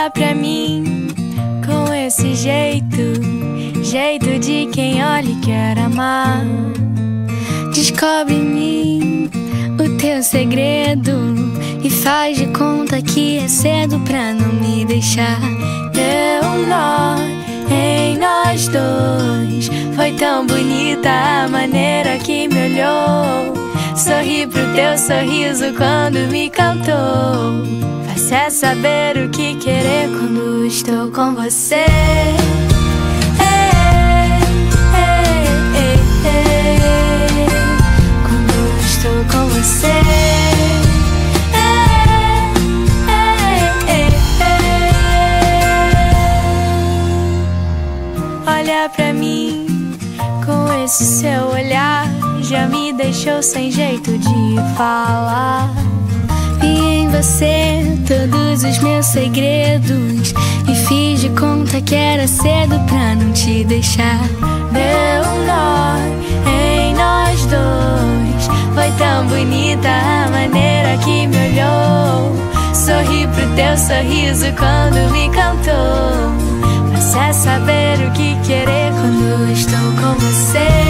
Olha pra mim com esse jeito, jeito de quem olha e quer amar. Descobre em mim o teu segredo e faz de conta que é cedo pra não me deixar. Deu um nó em nós dois, foi tão bonita a maneira que me olhou. Sorri pro teu sorriso quando me cantou. Fácil é saber o que querer quando estou com você. Quando estou com você. Olha pra mim com esse seu olhar, já me deixou sem jeito de falar. Vi em você todos os meus segredos e fiz de conta que era cedo pra não te deixar. Deu um nó em nós dois, foi tão bonita a maneira que me olhou. Sorri pro teu sorriso quando me cantou. Fácil é saber o que querer quando estou com você.